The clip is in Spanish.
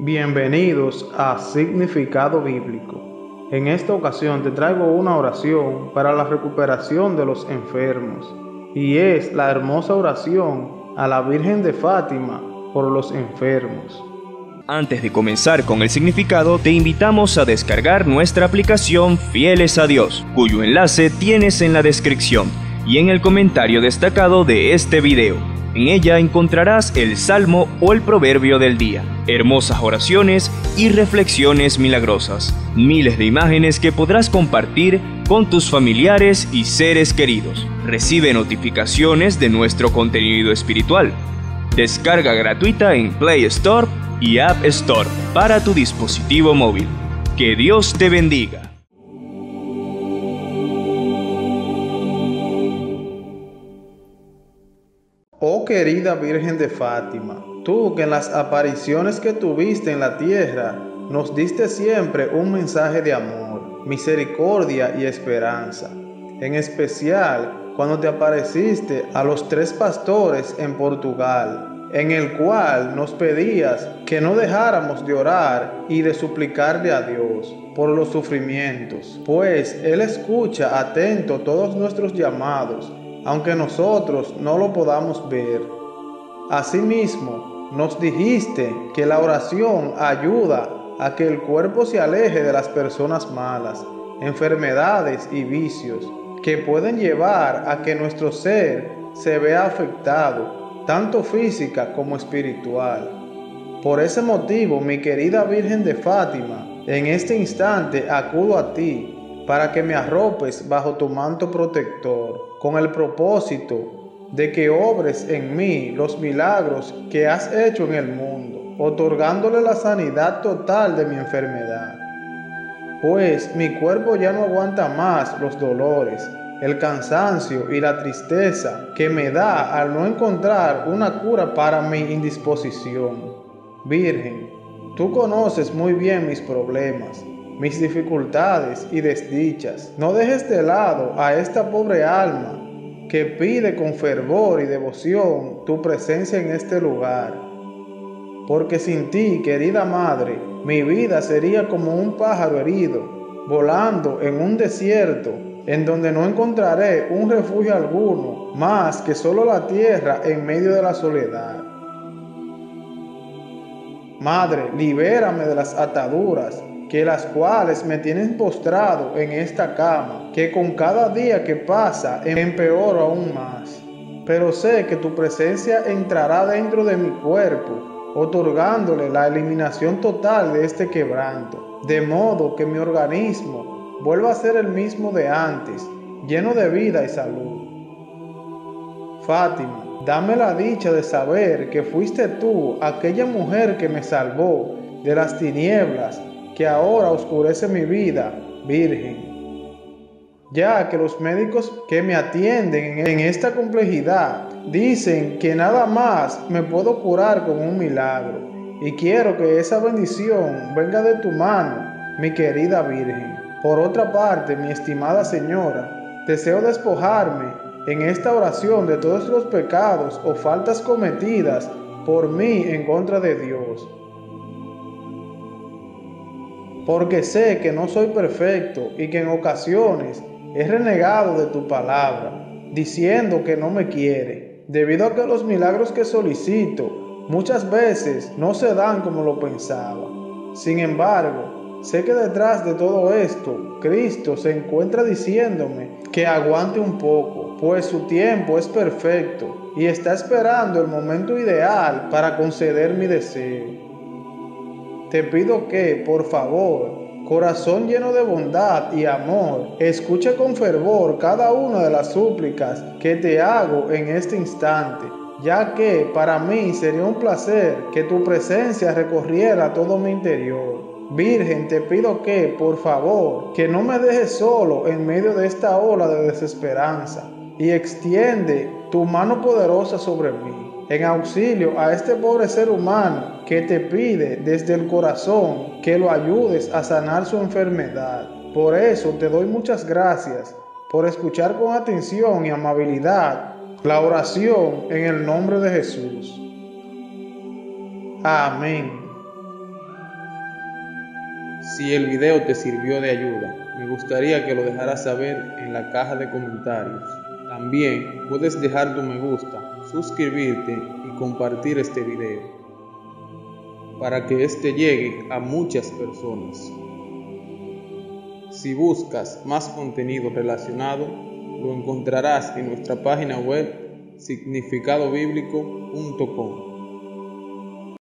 Bienvenidos a Significado Bíblico. En esta ocasión te traigo una oración para la recuperación de los enfermos, y es la hermosa oración a la Virgen de Fátima por los enfermos. Antes de comenzar con el significado, te invitamos a descargar nuestra aplicación Fieles a Dios, cuyo enlace tienes en la descripción y en el comentario destacado de este video. En ella encontrarás el salmo o el proverbio del día, hermosas oraciones y reflexiones milagrosas, miles de imágenes que podrás compartir con tus familiares y seres queridos. Recibe notificaciones de nuestro contenido espiritual. Descarga gratuita en Play Store y App Store para tu dispositivo móvil. Que Dios te bendiga. Oh querida Virgen de Fátima, tú que en las apariciones que tuviste en la tierra nos diste siempre un mensaje de amor, misericordia y esperanza. En especial cuando te apareciste a los 3 pastores en Portugal, en el cual nos pedías que no dejáramos de orar y de suplicarle a Dios por los sufrimientos, pues Él escucha atento todos nuestros llamados, aunque nosotros no lo podamos ver. Asimismo, nos dijiste que la oración ayuda a que el cuerpo se aleje de las personas malas, enfermedades y vicios que pueden llevar a que nuestro ser se vea afectado, tanto física como espiritual. Por ese motivo, mi querida Virgen de Fátima, en este instante acudo a ti para que me arropes bajo tu manto protector, con el propósito de que obres en mí los milagros que has hecho en el mundo, otorgándole la sanidad total de mi enfermedad. Pues mi cuerpo ya no aguanta más los dolores, el cansancio y la tristeza que me da al no encontrar una cura para mi indisposición. Virgen, tú conoces muy bien mis problemas, mis dificultades y desdichas. No dejes de lado a esta pobre alma que pide con fervor y devoción tu presencia en este lugar. Porque sin ti, querida Madre, mi vida sería como un pájaro herido, volando en un desierto, en donde no encontraré un refugio alguno, más que solo la tierra en medio de la soledad. Madre, libérame de las ataduras, que las cuales me tienen postrado en esta cama, que con cada día que pasa empeoro aún más. Pero sé que tu presencia entrará dentro de mi cuerpo, otorgándole la eliminación total de este quebranto, de modo que mi organismo vuelva a ser el mismo de antes, lleno de vida y salud. Fátima, dame la dicha de saber que fuiste tú aquella mujer que me salvó de las tinieblas que ahora oscurece mi vida, Virgen. Ya que los médicos que me atienden en esta complejidad dicen que nada más me puedo curar con un milagro, y quiero que esa bendición venga de tu mano, mi querida Virgen. Por otra parte, mi estimada señora, deseo despojarme en esta oración de todos los pecados o faltas cometidas por mí en contra de Dios. Porque sé que no soy perfecto y que en ocasiones he renegado de tu palabra, diciendo que no me quiere, debido a que los milagros que solicito muchas veces no se dan como lo pensaba. Sin embargo, sé que detrás de todo esto, Cristo se encuentra diciéndome que aguante un poco, pues su tiempo es perfecto y está esperando el momento ideal para conceder mi deseo. Te pido que, por favor, corazón lleno de bondad y amor, escuche con fervor cada una de las súplicas que te hago en este instante, ya que para mí sería un placer que tu presencia recorriera todo mi interior. Virgen, te pido que, por favor, que no me dejes solo en medio de esta ola de desesperanza, y extiende tu mano poderosa sobre mí, en auxilio a este pobre ser humano que te pide desde el corazón que lo ayudes a sanar su enfermedad. Por eso te doy muchas gracias por escuchar con atención y amabilidad la oración en el nombre de Jesús. Amén. Si el video te sirvió de ayuda, me gustaría que lo dejaras saber en la caja de comentarios. También puedes dejar tu me gusta, suscribirte y compartir este video para que este llegue a muchas personas. Si buscas más contenido relacionado, lo encontrarás en nuestra página web significadobiblico.com.